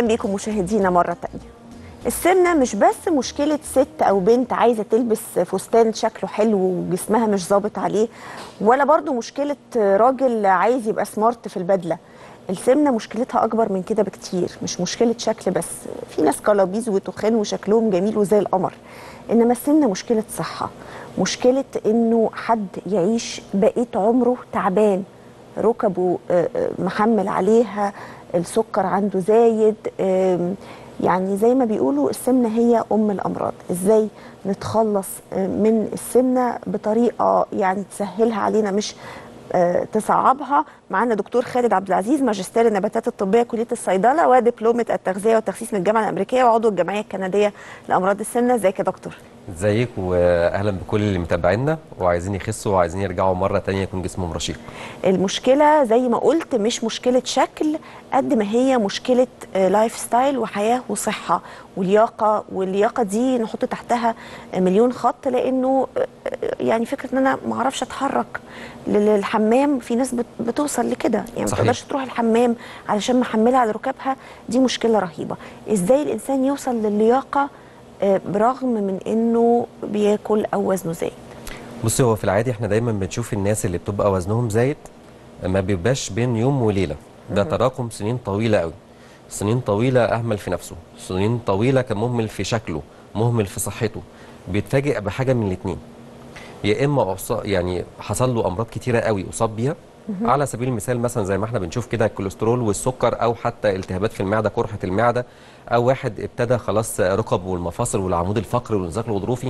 بيكم مشاهدينا مرة تانية. السمنة مش بس مشكلة ست أو بنت عايزة تلبس فستان شكله حلو وجسمها مش ظابط عليه، ولا برضو مشكلة راجل عايز يبقى سمارت في البدلة. السمنة مشكلتها أكبر من كده بكتير، مش مشكلة شكل بس. في ناس قلابيز وتخان وشكلهم جميل وزي القمر، إنما السمنة مشكلة صحة، مشكلة إنه حد يعيش بقية عمره تعبان، ركبه محمل عليها، السكر عنده زايد. يعني زي ما بيقولوا السمنة هي أم الأمراض. إزاي نتخلص من السمنة بطريقة يعني تسهلها علينا مش تصعبها؟ معانا دكتور خالد عبد العزيز، ماجستير النباتات الطبية كلية الصيدلة ودبلومة التغذية والتخسيس من الجامعة الأمريكية وعضو الجمعية الكندية لأمراض السمنة. ازيك يا دكتور؟ ازيك واهلا بكل اللي متابعينا وعايزين يخسوا وعايزين يرجعوا مره ثانيه يكون جسمهم رشيق. المشكله زي ما قلت مش مشكله شكل قد ما هي مشكله لايف ستايل وحياه وصحه ولياقه، واللياقه دي نحط تحتها مليون خط، لانه يعني فكره ان انا ما اعرفش اتحرك للحمام، في ناس بتوصل لكده، يعني ما تقدرش تروح الحمام علشان محمله على ركابها، دي مشكله رهيبه. ازاي الانسان يوصل للياقه برغم من انه بياكل او وزنه زايد؟ بصي، هو في العادي احنا دايما بنشوف الناس اللي بتبقى وزنهم زايد ما بيبقاش بين يوم وليله، ده تراكم سنين طويله قوي، سنين طويله اهمل في نفسه، سنين طويله كان مهمل في شكله، مهمل في صحته، بيتفاجئ بحاجه من الاثنين، يا اما يعني حصل له امراض كتيره قوي اصاب بيها، على سبيل المثال مثلا زي ما احنا بنشوف كده الكوليسترول والسكر، او حتى التهابات في المعده، قرحه المعده، او واحد ابتدى خلاص ركبه والمفاصل والعمود الفقري والانزلاق الغضروفي،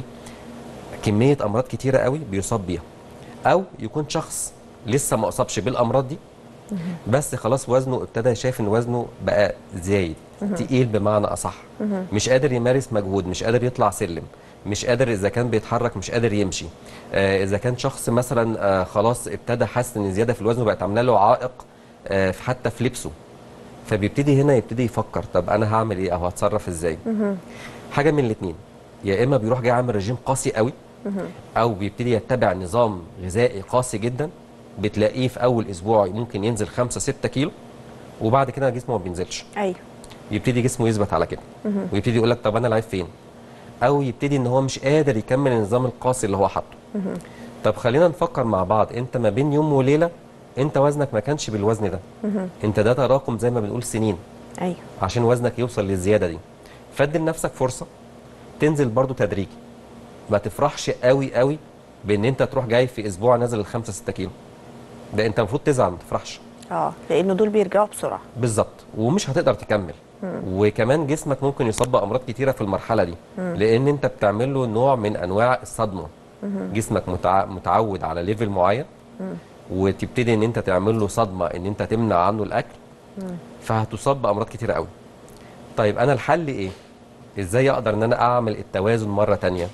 كميه امراض كتيره قوي بيصاب بيها. او يكون شخص لسه ما اصابش بالامراض دي بس خلاص وزنه ابتدى، شايف ان وزنه بقى زايد، تقيل بمعنى اصح، مش قادر يمارس مجهود، مش قادر يطلع سلم، مش قادر اذا كان بيتحرك، مش قادر يمشي. اذا كان شخص مثلا خلاص ابتدى حاسس ان زياده في الوزن بقت عامله له عائق حتى في لبسه، فبيبتدي هنا يبتدي يفكر طب انا هعمل ايه او هتصرف ازاي؟ حاجه من الاثنين، يا اما بيروح جاي عامل رجيم قاسي قوي، او بيبتدي يتبع نظام غذائي قاسي جدا، بتلاقيه في اول اسبوع ممكن ينزل 5-6 كيلو وبعد كده جسمه ما بينزلش. ايوه، يبتدي جسمه يثبت على كده ويبتدي يقول لك طب انا العيب فين؟ او يبتدي ان هو مش قادر يكمل النظام القاسي اللي هو حاطه. طب خلينا نفكر مع بعض، انت ما بين يوم وليله انت وزنك ما كانش بالوزن ده، انت ده تراكم زي ما بنقول سنين. ايوه، عشان وزنك يوصل للزياده دي، فادي لنفسك فرصه تنزل برضو تدريجي، ما تفرحش قوي قوي بان انت تروح جاي في اسبوع نازل 5-6 كيلو، ده انت المفروض تزعل ما تفرحش. لانه دول بيرجعوا بسرعه بالظبط، ومش هتقدر تكمل. وكمان جسمك ممكن يصاب بامراض كتيره في المرحله دي، لان انت بتعمل له نوع من انواع الصدمه. جسمك متعود على ليفل معين، وتبتدي ان انت تعمل له صدمه ان انت تمنع عنه الاكل، فهتصاب بامراض كتيره قوي. طيب انا الحل ايه؟ ازاي اقدر ان انا اعمل التوازن مره ثانيه؟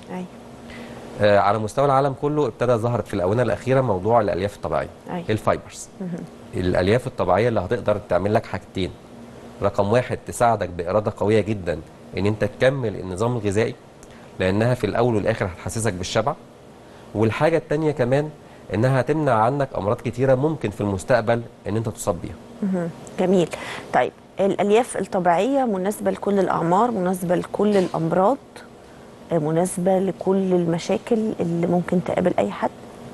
ايوه، على مستوى العالم كله ابتدى ظهرت في الاونه الاخيره موضوع الالياف الطبيعيه. أيوة. الفايبرز. الالياف الطبيعيه اللي هتقدر تعمل لك حاجتين، رقم واحد تساعدك باراده قويه جدا ان انت تكمل النظام الغذائي، لانها في الاول والاخر هتحسسك بالشبع، والحاجه الثانيه كمان انها هتمنع عنك امراض كتيره ممكن في المستقبل ان انت تصاب بيها. جميل. طيب الالياف الطبيعيه مناسبه لكل الاعمار، مناسبه لكل الامراض، مناسبه لكل المشاكل اللي ممكن تقابل اي حد؟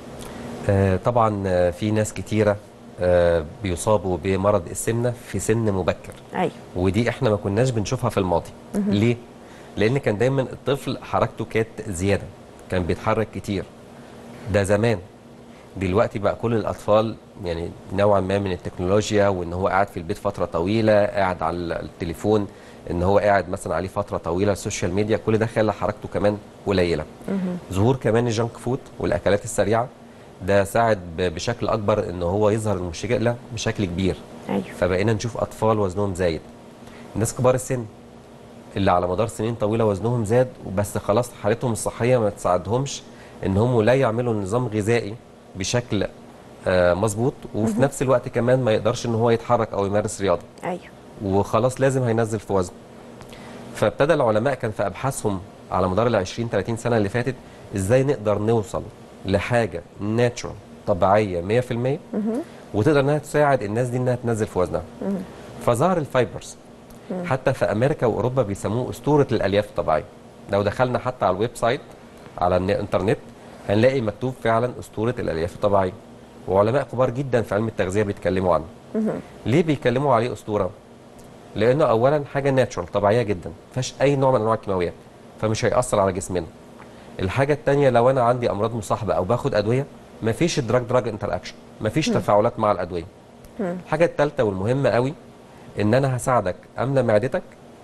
طبعا في ناس كتيره بيصابوا بمرض السمنه في سن مبكر. ايوه، ودي احنا ما كناش بنشوفها في الماضي. ليه؟ لان كان دايما الطفل حركته كانت زياده، كان بيتحرك كتير، ده زمان. دلوقتي بقى كل الاطفال يعني نوعا ما من التكنولوجيا، وان هو قاعد في البيت فتره طويله، قاعد على التليفون، ان هو قاعد مثلا عليه فتره طويله السوشيال ميديا، كل ده خلى حركته كمان قليله. ظهور كمان الجنك فود والاكلات السريعه ده ساعد بشكل اكبر ان هو يظهر المشكله بشكل كبير. ايوه، فبقينا نشوف اطفال وزنهم زايد، الناس كبار السن اللي على مدار سنين طويله وزنهم زاد، وبس خلاص حالتهم الصحيه ما تساعدهمش ان هم لا يعملوا نظام غذائي بشكل مظبوط، وفي نفس الوقت كمان ما يقدرش ان هو يتحرك او يمارس رياضه. ايوه، وخلاص لازم هينزل في وزنه. فابتدى العلماء كان في ابحاثهم على مدار ال 20-30 سنه اللي فاتت ازاي نقدر نوصل لحاجه ناتشورال طبيعيه 100% وتقدر انها تساعد الناس دي انها تنزل في وزنها. فظهر الفايبرز. حتى في امريكا واوروبا بيسموه اسطوره الالياف الطبيعيه. لو دخلنا حتى على الويب سايت على الانترنت هنلاقي مكتوب فعلا اسطوره الالياف الطبيعيه، وعلماء كبار جدا في علم التغذيه بيتكلموا عنه. ليه بيتكلموا عليه اسطوره؟ لانه اولا حاجه ناتشورال طبيعيه جدا، ما فيهاش اي نوع من انواع الكيماويات، فمش هيأثر على جسمنا. الحاجه الثانيه، لو انا عندي امراض مصاحبه او باخد ادويه، ما فيش دراج انتر اكشن، ما فيش تفاعلات مع الادويه. الحاجه الثالثه والمهمه قوي، ان انا هساعدك املى معدتك،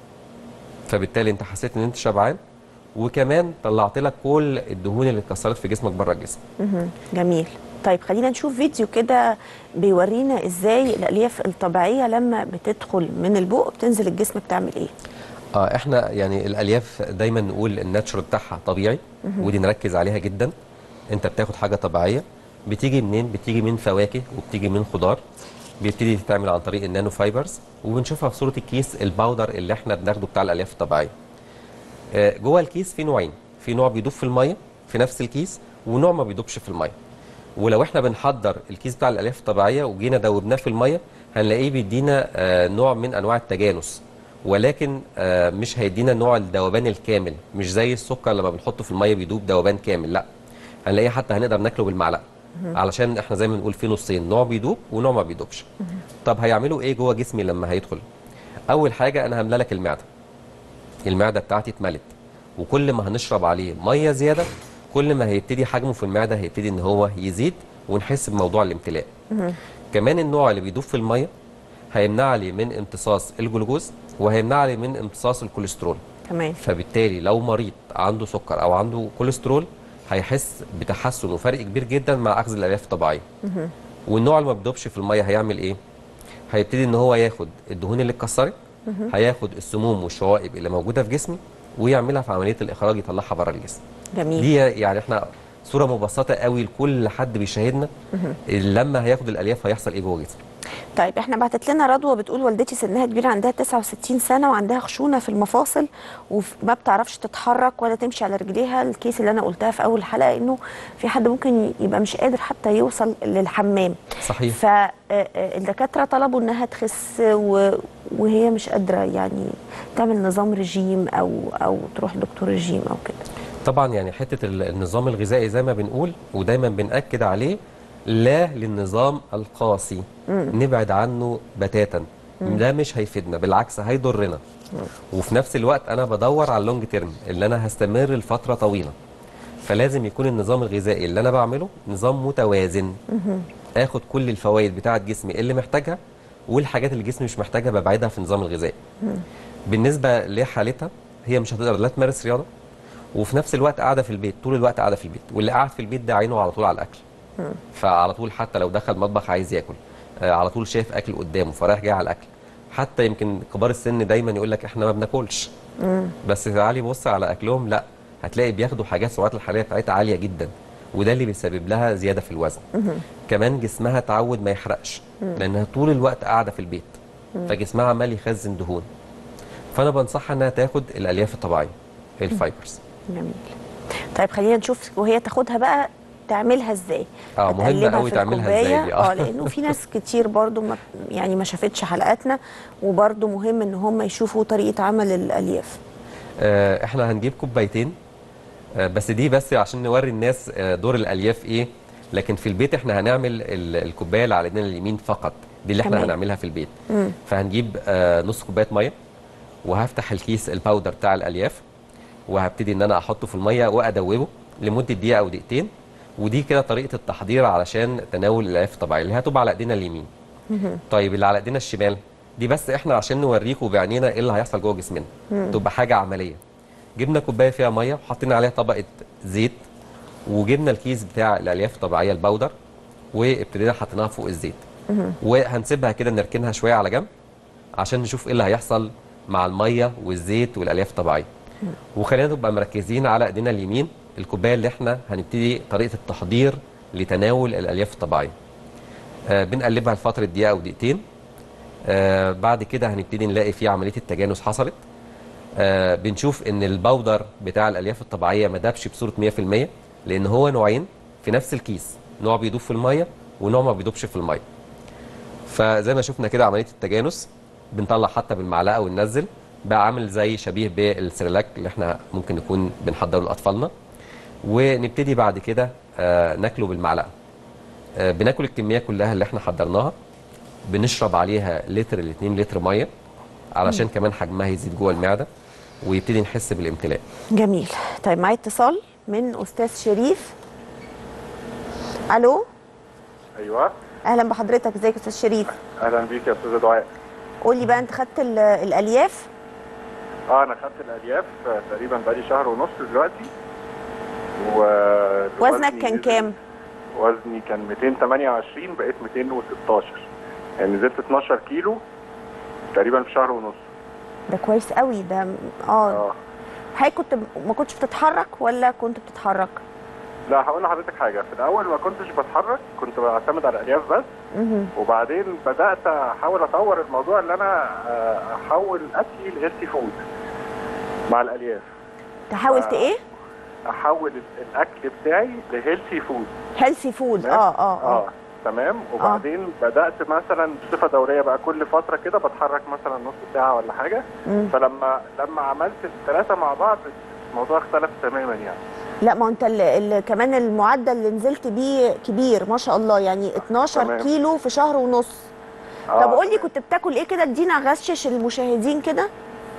فبالتالي انت حسيت ان انت شبعان، وكمان طلعت لك كل الدهون اللي اتكسرت في جسمك بره الجسم. جميل. طيب خلينا نشوف فيديو كده بيورينا ازاي الالياف الطبيعيه لما بتدخل من البق بتنزل الجسم بتعمل ايه. احنا يعني الالياف دايما نقول الناتشورال بتاعها طبيعي، ودي نركز عليها جدا. انت بتاخد حاجه طبيعيه، بتيجي منين؟ بتيجي من فواكه وبتيجي من خضار، بيبتدي تتعمل عن طريق النانو فايبرز، وبنشوفها في صوره الكيس الباودر اللي احنا بناخده بتاع الالياف الطبيعيه. جوه الكيس في نوعين، في نوع بيدوب في الميه في نفس الكيس، ونوع ما بيدوبش في الميه. ولو احنا بنحضر الكيس بتاع الالياف الطبيعيه وجينا دوبناه في الميه، هنلاقيه بيدينا نوع من انواع التجانس، ولكن مش هيدينا نوع الذوبان الكامل، مش زي السكر لما بنحطه في الميه بيدوب ذوبان كامل، لا، هنلاقيه حتى هنقدر ناكله بالمعلقه، علشان احنا زي ما بنقول في نصين، نوع بيدوب ونوع ما بيدوبش. طب هيعملوا ايه جوه جسمي لما هيدخل؟ اول حاجه انا هملى لك المعده بتاعتي اتملت، وكل ما هنشرب عليه ميه زياده كل ما هيبتدي حجمه في المعده هيبتدي ان هو يزيد، ونحس بموضوع الامتلاء. كمان النوع اللي بيدوب في الميه هيمنع لي من امتصاص الجلوكوز، وهيمنع لي من امتصاص الكوليسترول. تمام. فبالتالي لو مريض عنده سكر او عنده كوليسترول هيحس بتحسن وفرق كبير جدا مع اخذ الالياف الطبيعيه. والنوع اللي ما بيدوبش في الميه هيعمل ايه؟ هيبتدي ان هو ياخد الدهون اللي اتكسرت، هياخد السموم والشوائب اللي موجوده في جسمي، ويعملها في عمليه الاخراج، يطلعها بره الجسم. جميل. دي يعني احنا صوره مبسطه قوي لكل حد بيشاهدنا لما هياخد الالياف هيحصل ايه جوه جسمه. طيب احنا بعتت لنا رضوى بتقول والدتي سنها كبيره، عندها 69 سنه وعندها خشونه في المفاصل وما بتعرفش تتحرك ولا تمشي على رجليها. الكيس اللي انا قلتها في اول حلقه انه في حد ممكن يبقى مش قادر حتى يوصل للحمام. صحيح. فالدكاتره طلبوا انها تخس وهي مش قادره يعني تعمل نظام رجيم او تروح لدكتور رجيم او كده. طبعا يعني حته النظام الغذائي زي ما بنقول ودايما بنأكد عليه، لا للنظام القاسي، نبعد عنه بتاتا. ده مش هيفيدنا، بالعكس هيضرنا. وفي نفس الوقت انا بدور على اللونج تيرم اللي انا هستمر لفتره طويله، فلازم يكون النظام الغذائي اللي انا بعمله نظام متوازن، اخد كل الفوائد بتاعه جسمي اللي محتاجها، والحاجات اللي جسمي مش محتاجها ببعدها في النظام الغذائي. بالنسبه لحالتها هي مش هتقدر لا تمارس رياضه، وفي نفس الوقت قاعده في البيت، طول الوقت قاعده في البيت، واللي قاعد في البيت ده عينه على طول على الاكل. فعلى طول حتى لو دخل مطبخ عايز ياكل، على طول شايف اكل قدامه فرايح جاي على الاكل. حتى يمكن كبار السن دايما يقول لك احنا ما بناكلش، بس تعالي بص على اكلهم، لا، هتلاقي بياخدوا حاجات سعرات الحراريه بتاعتها عاليه جدا، وده اللي بيسبب لها زياده في الوزن. كمان جسمها تعود ما يحرقش، لانها طول الوقت قاعده في البيت، فجسمها عمال يخزن دهون. فانا بنصحها انها تاخد الالياف الطبيعيه، الفايبرز. جميل. طيب خلينا نشوف وهي تاخدها بقى تعملها ازاي. مهم قوي تعملها ازاي دي. لانه في ناس كتير برضو ما شافتش حلقاتنا، وبرضو مهم ان هم يشوفوا طريقه عمل الالياف. احنا هنجيب كوبايتين، بس دي بس عشان نوري الناس دور الالياف ايه، لكن في البيت احنا هنعمل الكوبايه اللي على ايدينا اليمين فقط، دي اللي احنا هنعملها في البيت. فهنجيب نص كوبايه ميه، وهفتح الكيس الباودر بتاع الالياف، وهبتدي ان انا احطه في الميه وادوبه لمده دقيقه او دقيقتين. ودي كده طريقه التحضير علشان تناول الالياف الطبيعيه اللي هتبقى على ايدينا اليمين. طيب اللي على ايدينا الشمال دي بس احنا عشان نوريكم بعينينا ايه اللي هيحصل جوه جسمنا، تبقى حاجه عمليه. جبنا كوبايه فيها ميه وحطينا عليها طبقه زيت، وجبنا الكيس بتاع الالياف الطبيعيه الباودر وابتدينا حطيناها فوق الزيت، وهنسيبها كده نركنها شويه على جنب عشان نشوف ايه اللي هيحصل مع الميه والزيت والالياف الطبيعيه. وخلينا نبقى مركزين على ايدينا اليمين الكوبايه اللي احنا هنبتدي طريقه التحضير لتناول الالياف الطبيعيه. بنقلبها لفتره دقيقه او دقيقتين. بعد كده هنبتدي نلاقي في عمليه التجانس حصلت. بنشوف ان الباودر بتاع الالياف الطبيعيه ما دابش بصوره 100%، لان هو نوعين في نفس الكيس، نوع بيدوب في الميه ونوع ما بيدوبش في الميه. فزي ما شفنا كده عمليه التجانس بنطلع حتى بالمعلقه وننزل، بقى عامل زي شبيه بالسيرلاك اللي احنا ممكن نكون بنحضره لاطفالنا. ونبتدي بعد كده ناكله بالمعلقه. بناكل الكميه كلها اللي احنا حضرناها، بنشرب عليها لتر ل 2 لتر ميه علشان كمان حجمها يزيد جوه المعده ويبتدي نحس بالامتلاء. جميل. طيب معايا اتصال من استاذ شريف. الو. ايوه، اهلا بحضرتك، ازيك يا استاذ شريف؟ اهلا بيك يا استاذه دعاء. قول لي بقى، انت خدت الالياف؟ انا خدت الالياف تقريبا بقالي شهر ونص دلوقتي. وزنك كان كام؟ وزني كان 228، بقيت 216، يعني نزلت 12 كيلو تقريبا في شهر ونص. ده كويس قوي ده. حضرتك ما كنتش بتتحرك ولا كنت بتتحرك؟ لا، هقول لحضرتك حاجه. في الاول ما كنتش بتحرك، كنت بعتمد على الالياف بس. وبعدين بدات احاول اطور الموضوع، اللي انا احول اكلي لهيلثي فود مع الالياف. تحاولت ايه؟ احول الاكل بتاعي لهيلثي فود. هيلثي فود. تمام. وبعدين بدات مثلا بصفه دوريه بقى، كل فتره كده بتحرك مثلا نص ساعه ولا حاجه. فلما عملت الثلاثه مع بعض الموضوع اختلف تماما يعني. لا، ما انت كمان المعدل اللي نزلت بيه كبير ما شاء الله، يعني 12 تمام. كيلو في شهر ونص. طب قول لي، كنت بتاكل ايه كده؟ ادينا غشش المشاهدين كده.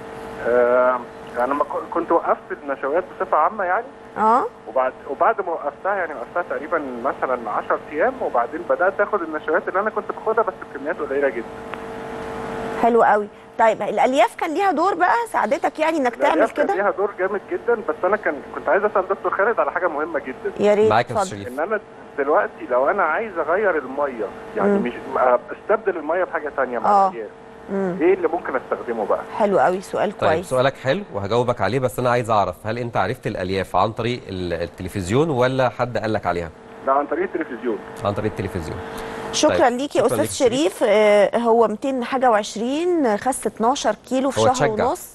انا كنت وقفت النشويات بصفه عامه يعني. وبعد ما وقفتها، يعني وقفتها تقريبا مثلا 10 ايام، وبعدين بدات اخد النشويات اللي انا كنت باخدها بس بكميات قليله جدا. حلو قوي. طيب الالياف كان ليها دور بقى، ساعدتك يعني انك تعمل كده؟ كان ليها دور جامد جدا، بس انا كنت عايز اسال دكتور خالد على حاجه مهمه جدا. يا ريت. معاك يا شريف. ان انا دلوقتي لو انا عايز اغير الميه، يعني مش استبدل الميه بحاجه ثانيه مع الالياف، ايه اللي ممكن استخدمه بقى؟ حلو قوي، سؤال كويس. طيب سؤالك حلو وهجاوبك عليه، بس انا عايز اعرف، هل انت عرفت الالياف عن طريق التلفزيون ولا حد قال لك عليها؟ لا، عن طريق التلفزيون. عن طريق التلفزيون. شكرا طيب. ليك يا استاذ شريف. هو 200 حاجه و20، خس 12 كيلو في شهر ونص.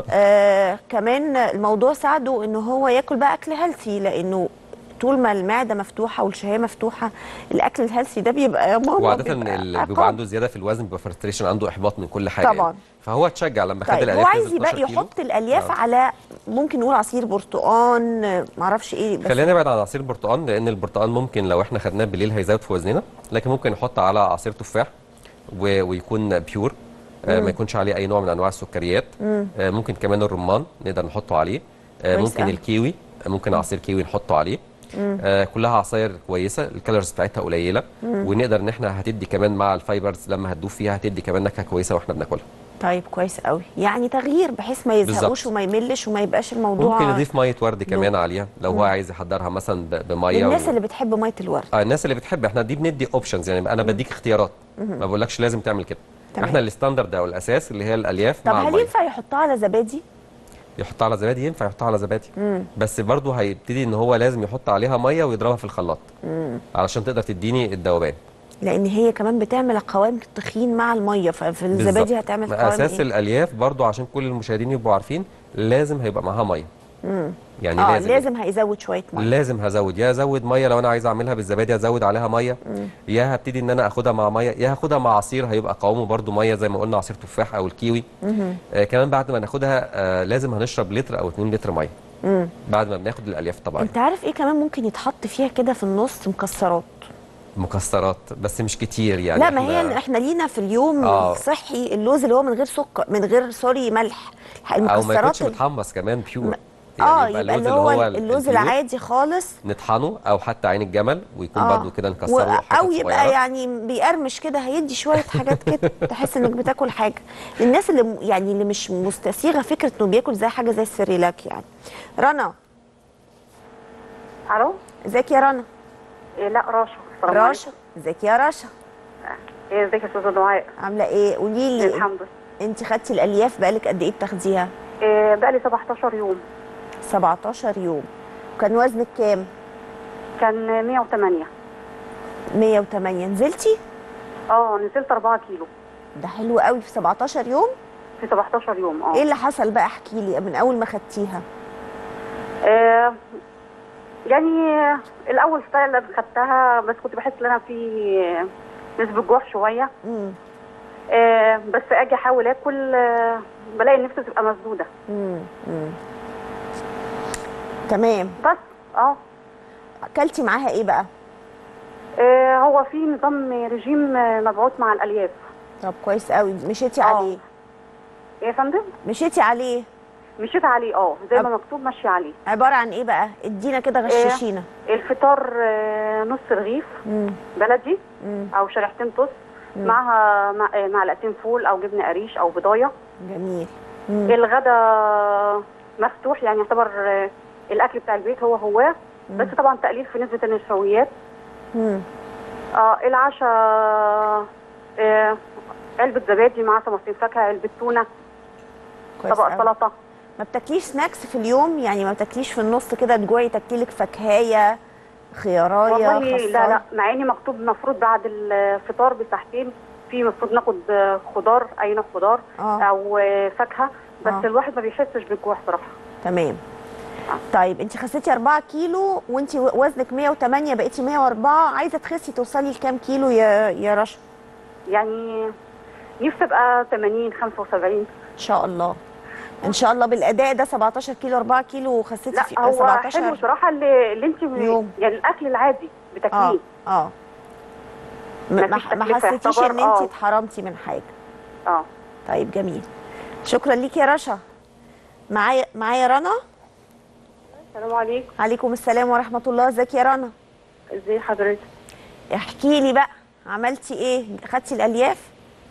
كمان الموضوع ساعده ان هو ياكل بقى اكل هيلثي، لانه طول ما المعده مفتوحه والشهيه مفتوحه الاكل الهيلثي ده بيبقى يا ماما. وعاده اللي بيبقى عنده زياده في الوزن بيبقى فرستريشن، عنده احباط من كل حاجه طبعا يعني. فهو اتشجع لما خد طيب الالياف. هو عايز يبقى يحط الالياف على، ممكن نقول عصير برتقان، معرفش ايه. بس خلينا نبعد عن عصير البرتقال، لان البرتقال ممكن لو احنا خدناه بالليل هيزود في وزننا، لكن ممكن نحط على عصير تفاح ويكون بيور، ما يكونش عليه اي نوع من انواع السكريات. ممكن كمان الرمان نقدر نحطه عليه. ممكن الكيوي، ممكن عصير كيوي نحطه عليه. كلها عصاير كويسه، الكالوريز بتاعتها قليله، ونقدر ان احنا هتدي كمان مع الفايبرز لما هتدوب فيها هتدي كمان نكهه كويسه واحنا بناكلها. طيب كويس قوي، يعني تغيير بحيث ما يزهقوش وما يملش وما يبقاش الموضوع. ممكن نضيف ميه ورد كمان عليها لو هو عايز يحضرها مثلا بميه. الناس اللي بتحب ميه الورد. الناس اللي بتحب، احنا دي بندي اوبشنز، يعني انا بديك اختيارات، ما بقولكش لازم تعمل كده. احنا الستاندرد او الاساس اللي هي الالياف مع الميه. طب هل ينفع يحطها على زبادي؟ يحطها على زبادي، ينفع يحطها على زبادي. بس برضه هيبتدي ان هو لازم يحط عليها ميه ويضربها في الخلاط علشان تقدر تديني الذوبان، لان هي كمان بتعمل قوام تخين مع الميه، ففي الزبادي هتعمل قوام اساس الالياف برضه عشان كل المشاهدين يبقوا عارفين لازم هيبقى معاها ميه. يعني لازم هيزود شويه ميه. لازم هزود، يا ازود ميه لو انا عايز اعملها بالزبادي ازود عليها ميه، يا هبتدي ان انا اخدها مع ميه، يا هاخدها مع عصير هيبقى قوامه برده ميه زي ما قلنا عصير تفاح او الكيوي. كمان بعد ما ناخدها لازم هنشرب لتر او 2 لتر ميه بعد ما بناخد الالياف طبعا. انت عارف ايه كمان ممكن يتحط فيها كده في النص؟ مكسرات بس مش كتير يعني. لا، ما هي احنا لينا في اليوم صحي اللوز اللي هو من غير سكر، من غير ملح. المكسرات او ما يكونش متحمص كمان بيور. يعني يبقى اللي هو اللوز العادي خالص نطحنه، او حتى عين الجمل ويكون برده كده نكسره او يبقى يعني بيقرمش كده، هيدي شويه حاجات كده تحس انك بتاكل حاجه. للناس اللي مش مستسيغه فكره انه بياكل زي حاجه زي السيريلاك يعني. رنا. الو، ازيك يا رنا؟ لا، رشا. رشا، ازيك يا رشا؟ ازيك يا استاذه دعاء؟ عامله ايه؟ قولي لي. الحمد لله. انت خدتي الالياف بقالك قد ايه بتاخديها؟ بقالي 17 يوم. 17 يوم. كان وزنك كام؟ كان 108. 108. نزلتي؟ نزلت 4 كيلو. ده حلو قوي في 17 يوم؟ في 17 يوم. ايه اللي حصل بقى؟ احكي لي من اول ما خدتيها. يعني الاول فعلا خدتها، بس كنت بحس ان انا في نسبه جوع شويه. بس اجي احاول اكل بلاقي نفسي تبقى مسدوده. مم. تمام. بس اكلتي معاها ايه بقى؟ هو في نظام رجيم مبعوث مع الالياف. طب كويس قوي، مشيتي عليه؟ ايه يا فندم؟ مشيتي عليه؟ مشيت عليه زي ما مكتوب ماشيه عليه. عباره عن ايه بقى؟ ادينا كده غششينا. الفطار نص رغيف بلدي او شريحتين توست معها معلقتين فول او جبنه قريش او بضايه. جميل. الغدا مفتوح، يعني يعتبر الاكل بتاع البيت هو بس طبعا تقليل في نسبه النشويات. العشاء علبه زبادي مع طماطم فاكهه، علبه تونه، طبق سلطه. ما بتاكليش سناكس في اليوم؟ يعني ما بتاكليش في النص كده تجوعي تاكلك فاكهايه، خيارايه، والله خصايه؟ لا، مع اني مكتوب المفروض بعد الفطار بساعتين في المفروض ناخد خضار، اي نوع خضار او فاكهه، بس الواحد ما بيحسش بالجوع صراحه. تمام. طيب انت خسيتي 4 كيلو وانت وزنك 108 بقيتي 104، عايزه تخسي توصلي لكام كيلو يا رشا؟ يعني نفسي ابقى 80 75 ان شاء الله. ان شاء الله بالاداء ده 17 كيلو 4 كيلو وخسيتي في 17. لا هو حلو صراحه اللي انت يعني الاكل العادي بتاكليه. ما حسيتيش ان انت اتحرمتي من حاجه؟ طيب جميل. شكرا ليكي يا رشا. معايا رنا. السلام عليكم. عليكم السلام ورحمه الله. ازيك يا رنا؟ ازي حضرتك؟ احكي لي بقى، عملتي ايه؟ خدتي الالياف؟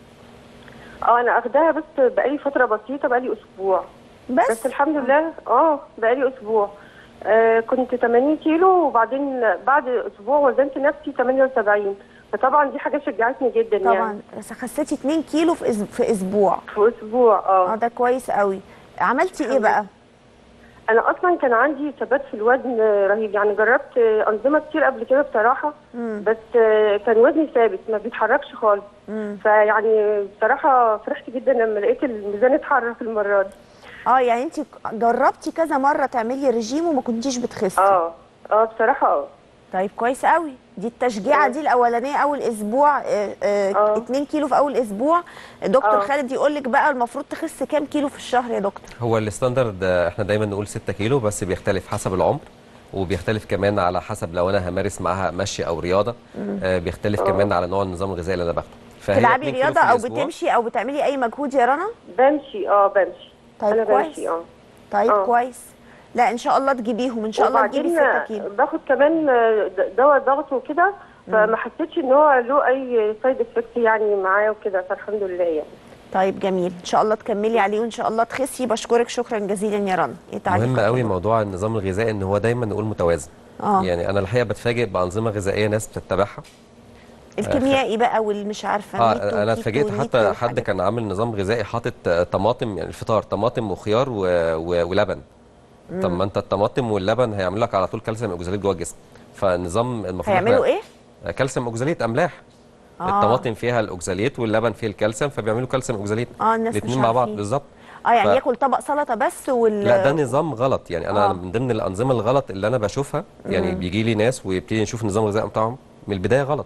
انا اخداها بس بقالي فتره بسيطه، بقالي اسبوع بس الحمد لله. بقالي اسبوع. كنت 80 كيلو وبعدين بعد اسبوع وزنت نفسي 78، فطبعا دي حاجه شجعتني جدا. طبعا يعني خسيتي 2 كيلو في اسبوع. في اسبوع. ده كويس قوي. عملتي ايه بقى؟ انا اصلا كان عندي ثبات في الوزن رهيب، يعني جربت انظمه كتير قبل كده بصراحه. بس كان وزني ثابت ما بيتحركش خالص. فيعني بصراحه فرحت جدا لما لقيت الميزان اتحرك المره دي. يعني انت جربتي كذا مره تعملي رجيم وما كنتيش بتخسي؟ بصراحه. طيب كويس قوي. دي التشجيعه دي الاولانيه اول اسبوع. 2 كيلو في اول اسبوع. دكتور خالد يقول لك بقى المفروض تخس كام كيلو في الشهر يا دكتور؟ هو الستاندرد احنا دايما نقول 6 كيلو، بس بيختلف حسب العمر، وبيختلف كمان على حسب لو انا همارس معاها مشي او رياضه. بيختلف كمان على نوع النظام الغذائي اللي انا باخده. بتلعبي رياضه او بتمشي او بتعملي اي مجهود يا رنا؟ بمشي. بمشي. طيب أنا كويس. بمشي. طيب كويس. لا ان شاء الله تجيبيهم، ان شاء الله تجيبي 6 كيلو. باخد كمان دواء ضغط وكده، فما حسيتش ان هو له اي سايد افكت يعني معايا وكده، فالحمد لله يعني. طيب جميل، ان شاء الله تكملي عليه وان شاء الله تخسي. بشكرك شكرا جزيلا يا رنا. مهم قوي موضوع النظام الغذائي ان هو دايما نقول متوازن. يعني انا الحقيقه بتفاجئ بانظمه غذائيه ناس بتتبعها، الكيميائي بقى والمش عارفه انا اتفاجئت حتى حد كان عامل نظام غذائي حاطط طماطم، يعني الفطار طماطم وخيار ولبن. طب ما انت الطماطم واللبن هيعملوا لك على طول كالسيوم اوكزاليت جوه الجسم، فالنظام المفروض هيعملوا ايه؟ كالسيوم اوكزاليت، املاح. الطماطم فيها الاوكزاليت واللبن فيه الكالسيوم، فبيعملوا كالسيوم اوكزاليت الاثنين مع بعض بالظبط. يعني ياكل طبق سلطه بس لا ده نظام غلط. يعني انا من ضمن الانظمه الغلط اللي انا بشوفها، يعني بيجي لي ناس ويبتدي نشوف النظام الغذائي بتاعهم من البدايه غلط.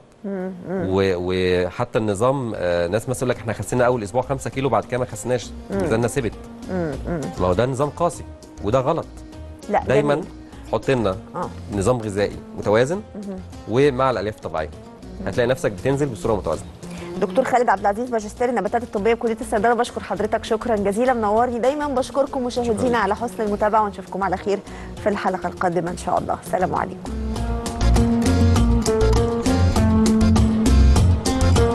وحتى النظام ناس مثلا يقول لك احنا خسينا اول اسبوع 5 كيلو بعد كده ما خسناش، ميزاننا ثبت. ما هو ده نظام قاسي وده غلط. لا دايما حط لنا نظام غذائي متوازن ومع الالياف الطبيعيه، هتلاقي نفسك بتنزل بصوره متوازنه. دكتور خالد عبد العزيز ماجستير النباتات الطبيه بكليه الصيدله، بشكر حضرتك شكرا جزيلا، منورني دايما. بشكركم مشاهدينا على حسن المتابعه ونشوفكم على خير في الحلقه القادمه ان شاء الله. السلام عليكم.